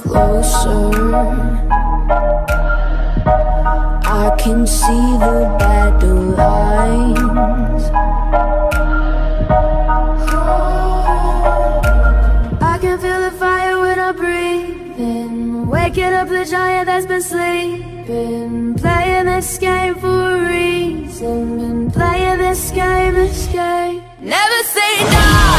closer. I can see the battle lines. I can feel the fire when I breathe in, waking up the giant that's been sleeping. Playing this game for a reason, been playing this game. Never say no.